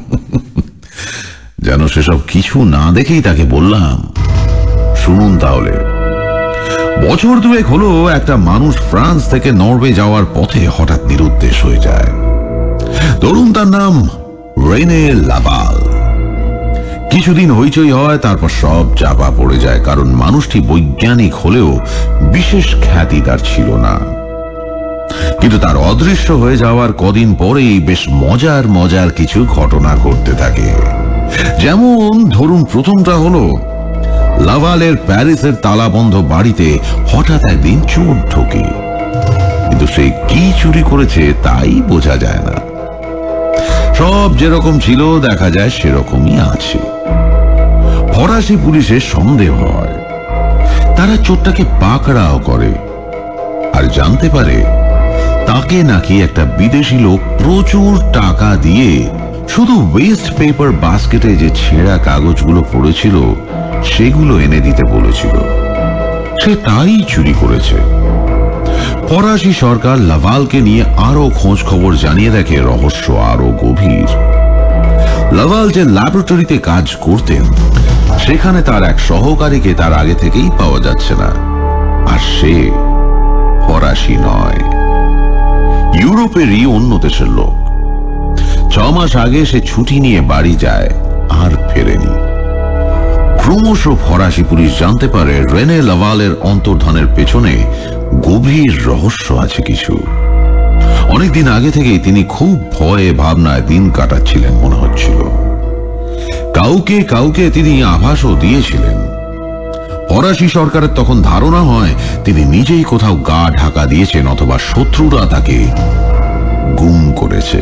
যেন সেসব কিছু না দেখেই তাকে বললাম, শুনুন তাহলে, বছর দুয়েক হলো একটা মানুষ ফ্রান্স থেকে নরওয়ে যাওয়ার পথে হঠাৎ নিরুদ্দেশ হয়ে যায়। ধরুন তার নাম রেনে লাভাল। কিছুদিন হইচই হয়, তারপর সব চাপা পড়ে যায়, কারণ মানুষটি বৈজ্ঞানিক হলেও বিশেষ খ্যাতি তার ছিল না। কিন্তু তার অদৃশ্য হয়ে যাওয়ার কদিন পরেই বেশ মজার মজার কিছু ঘটনা ঘটতে থাকে। যেমন ধরুন, প্রথমটা হলো লাভালের প্যারিসের তালাবন্ধ বাড়িতে হঠাৎ একদিন চোর ঢোকে, কিন্তু সে কি চুরি করেছে তাই বোঝা যায় না। সব যেরকম ছিল দেখা যায় সেরকমই আছে। ফরাসি পুলিশের সন্দেহ হয়, তারা চোরটাকে পাকড়াও করে, আর জানতে পারে তাকে নাকি একটা বিদেশি লোক প্রচুর টাকা দিয়ে শুধু ওয়েস্ট পেপার বাস্কেটে যে ছেঁড়া কাগজগুলো পড়েছিল সেগুলো এনে দিতে বলেছিল। সে তাই চুরি করেছে। ফরাসি সরকার লাভালকে নিয়ে আরো খোঁজ খবর জানিয়ে দেখে রহস্য আরো গভীর। লাভাল যে ল্যাবরেটরিতে কাজ করতেন সেখানে তার এক সহকারীকে তার আগে থেকেই পাওয়া যাচ্ছে না, আর সে ফরাসি নয়, ইউরোপেরই অন্য দেশের লোক। ছ মাস আগে সে ছুটি নিয়ে বাড়ি যায়, আর ফেরেনি। ক্রমশ ফরাসি পুলিশ জানতে পারে রেনে লাভালের অন্তর্ধানের পেছনে গভীর রহস্য আছে কিছু। অনেকদিন আগে থেকেই তিনি খুব ভয়ে ভাবনায় দিন কাটাচ্ছিলেন মনে হচ্ছিল। কাউকে কাউকে তিনি আভাসও দিয়েছিলেন। ফরাসি সরকারের তখন ধারণা হয় তিনি নিজেই কোথাও গা ঢাকা দিয়েছেন, অথবা শত্রুরা তাকে গুম করেছে।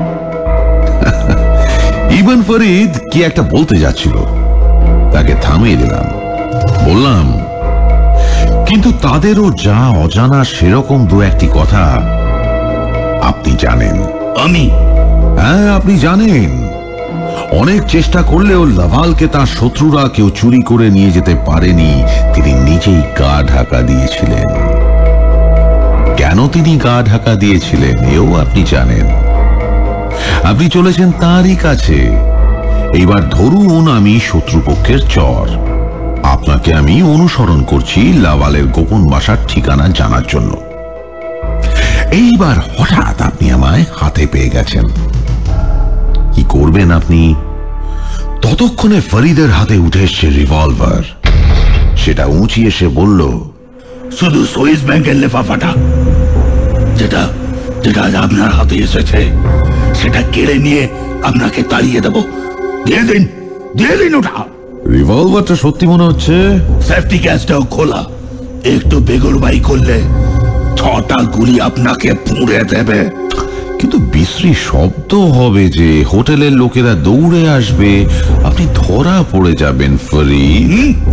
ইবন ফরিদ কি একটা বলতে যাচ্ছিল, তাকে থামিয়ে দিলাম। বললাম, কিন্তু তাদেরও যা অজানা সেরকম দু একটি কথা আপনি জানেন। আমি? হ্যাঁ, আপনি জানেন। অনেক চেষ্টা করলেও লাভালকে তার শত্রুরা কেউ চুরি করে নিয়ে যেতে পারেনি। তিনি নিজেই গা ঢাকা দিয়েছিলেন। কেন তিনি গা ঢাকা দিয়েছিলেন এও আপনি জানেন। আপনি চলেছেন তারই কাছে। এইবার ধরুন আমি শত্রুপক্ষের চর, আপনাকে আমি অনুসরণ করছি লাভালের গোপন বাসার ঠিকানা জানার জন্য। এইবার হঠাৎ আপনি আমায় হাতে পেয়ে গেছেন। কি করবেন আপনি? ততক্ষণে ফরিদের হাতে উঠে এসছে রিভলভার। সেটা উঁচিয়ে সে বলল, শুধু সুইস ব্যাংকের লেফাফাটা যেটা যেটা আজ আপনার হাতে এসেছে সেটা কেড়ে নিয়ে আপনাকে তাড়িয়ে দেব। দিয়ে দিন, দিয়ে দিন ওটা। রিভলভারটা সত্যি মনে হচ্ছে। সেফটি ক্যাচটাও খোলা। একটু বেগরবাই করলে ছটা গুলি আপনাকে পুড়ে দেবে। কিন্তু বিশ্রী শব্দ হবে যে, হোটেলের লোকেরা দৌড়ে আসবে, আপনি ধরা পড়ে যাবেন ফরিদ।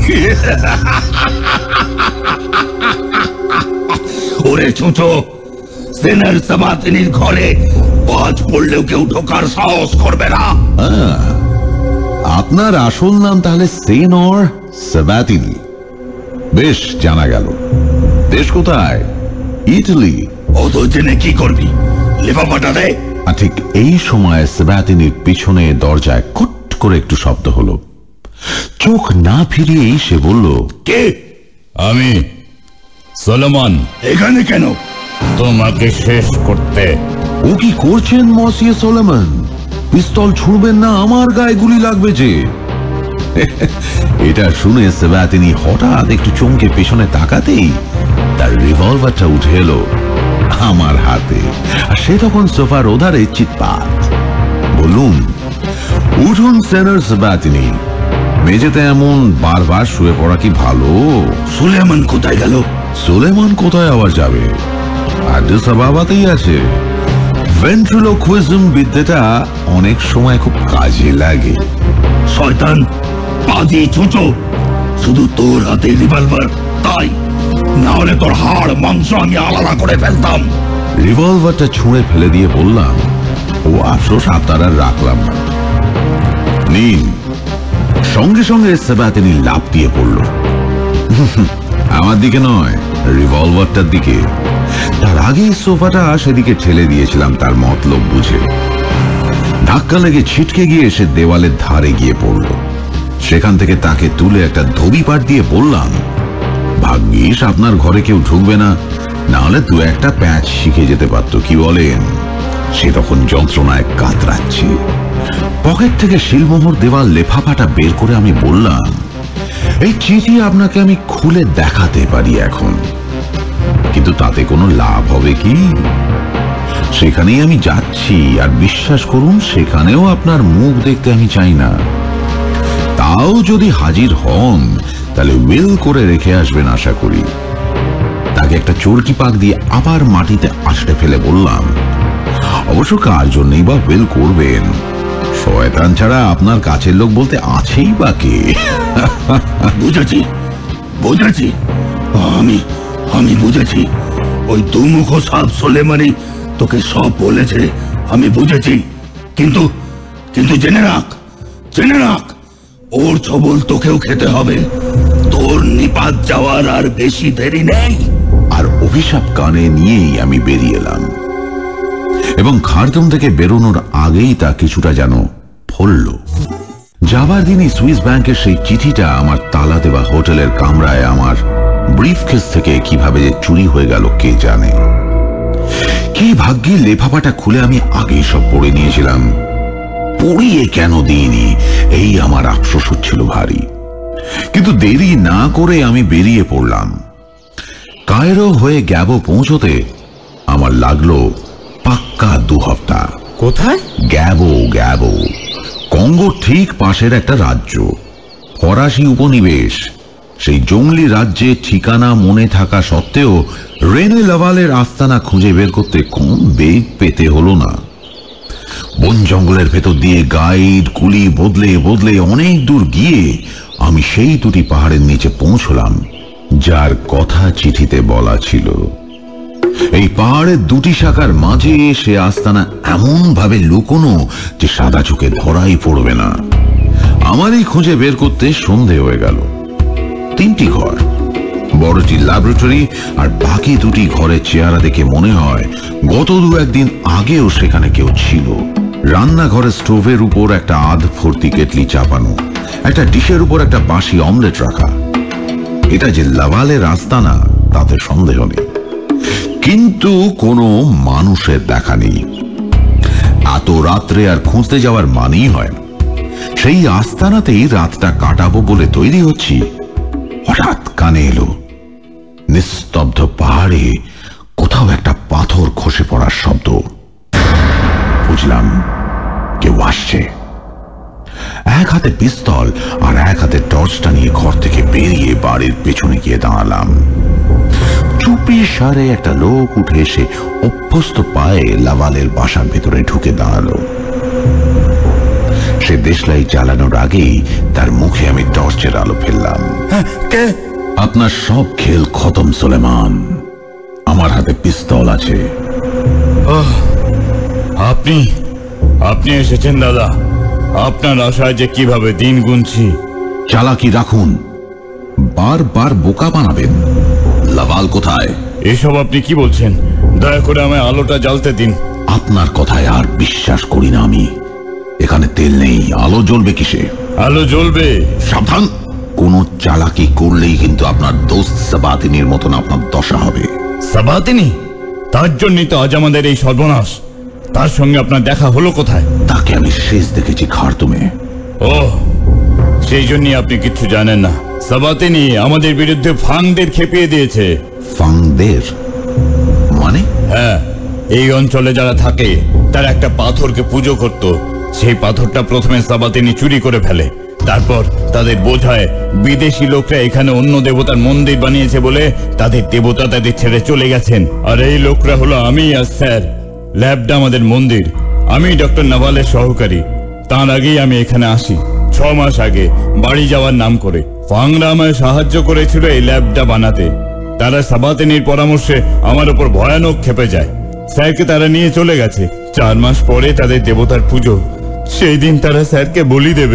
ওরে চুচো, সেনার সাবাতিনির ঘরে বাজ পড়লেও কেউ ঢোকার সাহস করবে না। হ্যাঁ, আপনার আসল নাম তাহলে সেনর সাবাতিনি। বেশ, জানা গেল। দেশ কোথায়? ইটালি। অত জেনে কি করবি? লেফাফাটা দে। আর ঠিক এই সময় সাবাতিনির পিছনে দরজায় কুট করে একটু শব্দ হলো। চোখ না ফিরিয়েই সে বলল, কে? আমি সলোমন, এখানে কেন? তোমাকে শেষ করতে। ও কি করছেন মসিয়ে সোলোমন? পিস্তল ছুড়বেন না, আমার গায়ে গুলি লাগবে যে। এটা শুনে সেবাতিনি হঠাৎ একটু চমকে পেছনে তাকাতেই তার রিভলভারটা উঠে এলো আমার হাতে, আর সে তখন সোফার ওধারে চিৎপাত। বলুন, উঠুন সেনার সেবাতিনি, মেঝেতে এমন বারবার শুয়ে পড়া কি ভালো? সুলেমান কোথায় গেল? সুলেমান কোথায় আবার যাবে? আদিস আবাবাতেই আছে। ভেন্ট্রিলোকুইজম বিদ্যাটা অনেক সময় খুব কাজে লাগে। শয়তান, পা দিয়ে চুচো। শুধু তোর হাতে রিভলভার তাই, না হলে তোর হাড় মাংস আমি আলাদা করে ফেলতাম। রিভলভারটা ছুঁড়ে ফেলে দিয়ে বললাম, ও আফসোস আপনার আর রাখলাম না, নিন। সঙ্গে সঙ্গে সেবাতিনি লাফ দিয়ে পড়ল, আমার দিকে নয়, রিভলভারটার দিকে। তার আগেই সোফাটা সেদিকে ঠেলে দিয়েছিলাম তার মতলব বুঝে। ধাক্কা লেগে ছিটকে গিয়ে সে দেওয়ালের ধারে গিয়ে পড়ল। সেখান থেকে তাকে তুলে একটা ধোবি পাট দিয়ে বললাম, ভাগ্যিস আপনার ঘরে কেউ ঢুকবে না, না হলে দু একটা প্যাঁচ শিখে যেতে পারত, কি বলেন? সে তখন যন্ত্রণায় কাতরাচ্ছে। পকেট থেকে শিলমোহর দেওয়া লেফাফাটা বের করে আমি বললাম, এই চিঠি আপনাকে আমি খুলে দেখাতে পারি এখন, কিন্তু তাতে কোনো লাভ হবে কি? সেখানেই আমি যাচ্ছি, আর বিশ্বাস করুন সেখানেও আপনার মুখ দেখতে আমি চাই না। তাও যদি হাজির হন তাহলে উইল করে রেখে আসবেন আশা করি। তাকে একটা চরকি পাক দিয়ে আবার মাটিতে আছড়ে ফেলে বললাম, অবশ্য কার জন্যই বা উইল করবেন? শয়তান ছাড়া আপনার কাছের লোক বলতে আছেই বা কে? বুঝেছি বুঝেছি আমি আমি বুঝেছি। ওই দুমুখ সাপ সোলেমানি তোকে সব বলেছে, আমি বুঝেছি। কিন্তু কিন্তু জেনে রাখ, জেনে রাখ, ওর ছবল তোকেও খেতে হবে। তোর নিপাত যাওয়ার আর বেশি দেরি নেই। আর অভিশাপ কানে নিয়েই আমি বেরিয়ে এলাম, এবং খার্তুম থেকে বেরোনোর আগেই তা কিছুটা যেন ফলল। যাবার দিনই সুইস ব্যাংকের সেই চিঠিটা আমার তালা দেওয়া হোটেলের কামরায় আমার ব্রিফকেস থেকে কিভাবে যে চুরি হয়ে গেল কে জানে। কি ভাগ্যে লেফাফাটা খুলে আমি আগেই সব পড়ে নিয়েছিলাম। পড়িয়ে কেন দিইনি, এই আমার আফসোস হচ্ছিল ভারী। কিন্তু দেরি না করে আমি বেরিয়ে পড়লাম। কায়রো হয়ে গ্যাবো পৌঁছতে আমার লাগলো পাক্কা দু হপ্তা। কোথায়? গ্যাবো, গ্যাবো কঙ্গো ঠিক পাশের একটা রাজ্য, ফরাসি উপনিবেশ। সেই জঙ্গলি রাজ্যে ঠিকানা মনে থাকা সত্ত্বেও রেনে লাভালের আস্তানা খুঁজে বের করতে কম বেগ পেতে হলো না। বন জঙ্গলের ভেতর দিয়ে গাইড কুলি বদলে বদলে অনেক দূর গিয়ে আমি সেই দুটি পাহাড়ের নিচে পৌঁছলাম যার কথা চিঠিতে বলা ছিল। এই পাহাড়ের দুটি শাখার মাঝে সে আস্তানা এমন ভাবে লুকোনো যে সাদা চোখে ধরাই পড়বে না। আমারই খুঁজে বের করতে সন্ধে হয়ে গেল। তিনটি ঘর, বড়টি ল্যাবরেটরি, আর বাকি দুটি ঘরের চেহারা দেখে মনে হয় গত দু একদিন আগেও সেখানে কেউ ছিল। রান্নাঘরের স্টোভের উপর একটা আধ ভর্তি কেটলি চাপানো, একটা ডিশের উপর একটা বাসি অমলেট রাখা। এটা যে লাভালের আস্তানা তাতে সন্দেহ নেই, কিন্তু কোনো মানুষের দেখা নেই। এত রাত্রে আর খুঁজতে যাওয়ার মানেই হয় না। সেই আস্তানাতেই রাতটা কাটাবো বলে তৈরি হচ্ছি, হঠাৎ কানে এলো নিস্তব্ধ পাহাড়ে কোথাও একটা পাথর খসে পড়ার শব্দ। বুঝলাম কেউ আসছে। এক হাতে পিস্তল আর এক হাতে টর্চটা নিয়ে ঘর থেকে বেরিয়ে বাড়ির পেছনে গিয়ে দাঁড়ালাম। চুপি সারে একটা লোক উঠে এসে অভ্যস্ত পায়ে লাভালের বাসার ভেতরে ঢুকে দাঁড়ালো। সে দেশলাই চালানোর আগেই তার মুখে আমি টর্চের আলো ফেললাম। কে? আপনার সব খেল খতম সুলেমান, আমার হাতে পিস্তল আছে। আপনি আপনি এসেছেন দাদা, আপনার আশায় যে কিভাবে দিন গুনছি। চালাকি রাখুন, বারবার বোকা বানাবেন। লাভাল কোথায়? এসব আপনি কি বলছেন? দয়া করে আমায় আলোটা জ্বালতে দিন। আপনার কথায় আর বিশ্বাস করি না আমি। এখানে তেল নেই, আলো জ্বলবে কিসে? আলো জ্বলবে। সাবধান, কোন চালাকি করলেই কিন্তু আপনার দোস্ত সাবাতিনীর মতন আপনার দশা হবে। সাবাতিনী? তার জন্যই তো আজ আমাদের এই সর্বনাশ। তার সঙ্গে আপনার দেখা হলো কোথায়? তাকে আমি শেষ দেখেছি খার্তুমে। ও, সেই জন্যই আপনি কিছু জানেন না। সাবাতিনী আমাদের বিরুদ্ধে ফাংদের খেপিয়ে দিয়েছে। ফাংদের মানে? হ্যাঁ, এই অঞ্চলে যারা থাকে তারা একটা পাথরকে পুজো করত। সেই পাথরটা প্রথমে সাবাতিনী চুরি করে ফেলে, তারপর তাদের বোঝায় বিদেশি লোকরা এখানে অন্য দেবতার মন্দির বানিয়েছে বলে তাদের দেবতা তাদের ছেড়ে চলে গেছেন। আর এই লোকরা হলো আমি আর স্যার। ল্যাবটা আমাদের মন্দির। আমি ডক্টর নাভালের সহকারী। তার আগেই আমি এখানে আসি, ছ মাস আগে, বাড়ি যাওয়ার নাম করে। ফাংরা আমায় সাহায্য করেছিল এই ল্যাবটা বানাতে। তারা সাবাতিনীর পরামর্শে আমার উপর ভয়ানক খেপে যায়। স্যারকে তারা নিয়ে চলে গেছে। চার মাস পরে তাদের দেবতার পুজো। সেই দিন তারা স্যারকে বলি দেবে।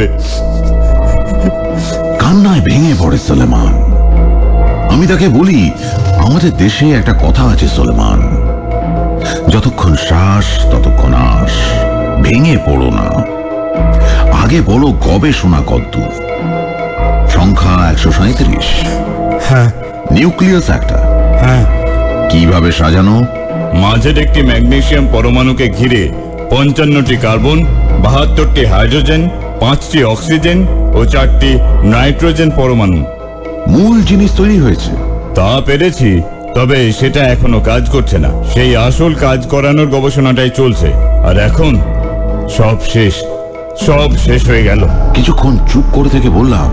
কান্নায় ভেঙে পড়ে সুলেমান। আমি তাকে বলি, আমাদের দেশে একটা কথা আছে সুলেমান, যতক্ষণ শ্বাস ততক্ষণ আশ। ভেঙে পড়ো না, আগে বলো গবেষণা কদ্দূর। সংখ্যা একশো সাঁত্রিশ। হ্যাঁ। নিউক্লিয়াস একটা। হ্যাঁ। কিভাবে সাজানো? মাঝের একটি ম্যাগনেসিয়াম পরমাণুকে ঘিরে পঞ্চান্নটি কার্বন, বাহাত্তরটি হাইড্রোজেন, পাঁচটি অক্সিজেন ও চারটি নাইট্রোজেন পরমাণু। মূল জিনিস তৈরি হয়েছে। তা পেরেছি, তবে সেটা এখনো কাজ করছে না। সেই আসল কাজ করানোর গবেষণাটাই চলছে। আর এখন সব শেষ, সব শেষ হয়ে গেল। কিছুক্ষণ চুপ করে থেকে বললাম,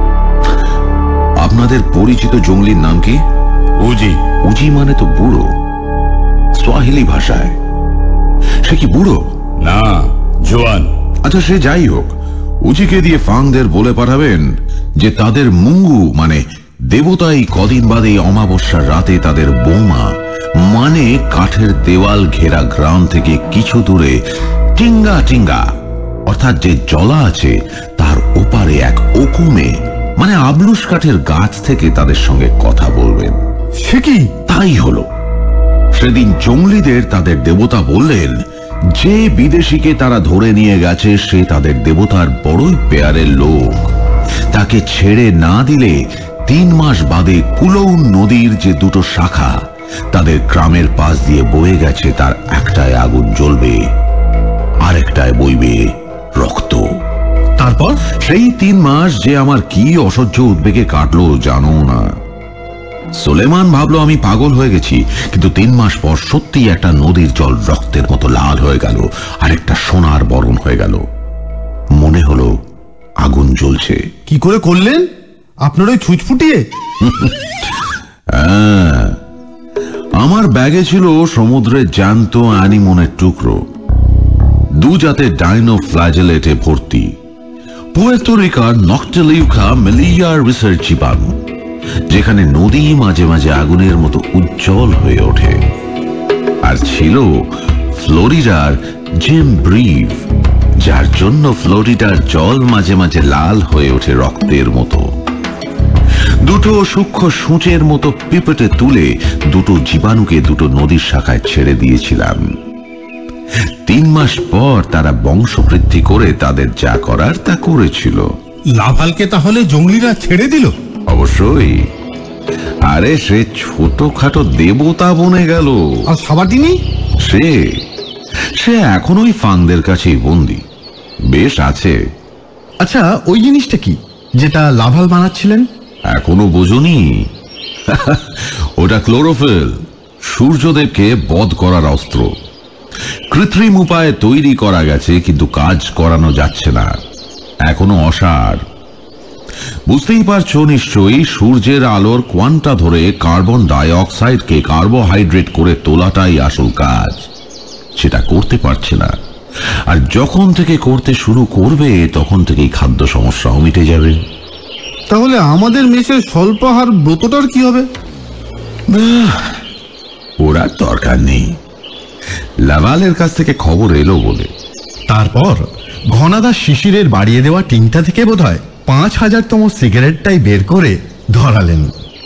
আপনাদের পরিচিত জঙ্গলির নাম কি? উজি। উজি মানে তো বুড়ো, সোয়াহিলি ভাষায়। সে কি বুড়ো? না, জোয়ান। আচ্ছা, সে যাই হোক, উজিকে দিয়ে ফাংদের বলে পাঠাবেন যে তাদের মুঙ্গু মানে দেবতাই কদিন বাদে অমাবস্যার রাতে তাদের বোমা মানে কাঠের দেওয়াল ঘেরা গ্রাম থেকে কিছু দূরে টিঙ্গা টিঙ্গা অর্থাৎ যে জলা আছে তার ওপারে এক ওকুমে মানে আবলুস কাঠের গাছ থেকে তাদের সঙ্গে কথা বলবেন। সে কি? তাই হলো। সেদিন জঙ্গলিদের তাদের দেবতা বললেন, যে বিদেশিকে তারা ধরে নিয়ে গেছে সে তাদের দেবতার বড়ই পেয়ারের লোক। তাকে ছেড়ে না দিলে তিন মাস বাদে কুলৌন নদীর যে দুটো শাখা তাদের গ্রামের পাশ দিয়ে বয়ে গেছে, তার একটায় আগুন জ্বলবে, আরেকটায় বইবে রক্ত। তারপর সেই তিন মাস যে আমার কি অসহ্য উদ্বেগে কাটলো জানো না। সুলেমান ভাবলো আমি পাগল হয়ে গেছি, কিন্তু তিন মাস পর সত্যি একটা নদীর জল রক্তের মতো লাল হয়ে গেল, আরেকটা সোনার বরণ হয়ে গেল। মনে হলো আগুন জ্বলছে। কি করে করলেন? আপনার ওই ছুঁচ ফুটিয়ে? হ্যাঁ, আমার ব্যাগে ছিল সমুদ্রের জ্যান্ত অ্যানিমনের টুকরো, দু জাতের ডাইনো ফ্ল্যাজেলেটে ভর্তি, পুয়ের্তো রিকার নকটেলিউকা মেলিয়ারিসের জীবাণু, যেখানে নদী মাঝে মাঝে আগুনের মতো উজ্জ্বল হয়ে ওঠে। আর ছিল ফ্লোরিডার জেম ব্রিভ, যার জন্য ফ্লোরিডার জল মাঝে মাঝে লাল হয়ে ওঠে রক্তের মতো। দুটো সূক্ষ্ম সূঁচের মতো পিপেটে তুলে দুটো জীবাণুকে দুটো নদীর শাখায় ছেড়ে দিয়েছিলাম। তিন মাস পর তারা বংশবৃদ্ধি করে তাদের যা করার তা করেছিল। লাভালকে তাহলে জঙ্গলিরা ছেড়ে দিল? অবশ্যই। আরে সে ছোটখাটো দেবতা বনে গেল। আর সাবাতিনী? সে সে এখনোই ফাংদের কাছেই বন্দি। বেশ আছে। আচ্ছা, ওই জিনিসটা কি যেটা লাভাল বানাচ্ছিলেন? এখনো বোঝনি? ওটা ক্লোরোফিল, সূর্যদেবকে বধ করার অস্ত্র। কৃত্রিম উপায়ে তৈরি করা গেছে, কিন্তু কাজ করানো যাচ্ছে না, এখনো অসার। বুঝতেই পারছো নিশ্চয়ই, সূর্যের আলোর কোয়ান্টা ধরে কার্বন ডাই অক্সাইডকে কার্বোহাইড্রেট করে তোলাটাই আসল কাজ। সেটা করতে পারছে না, আর যখন থেকে করতে শুরু করবে তখন থেকেই খাদ্য সমস্যাও মিটে যাবে। তাহলে আমাদের মেসের স্বল্পাহার ব্রতটার কি হবে? ওরা দরকার নেই, লাভালের কাছ থেকে খবর এলো বলে। তারপর ঘনাদা শিশিরের বাড়িয়ে দেওয়া টিনটা থেকে বোধহয় পাঁচ হাজারতম সিগারেটটাই বের করে ধরালেন।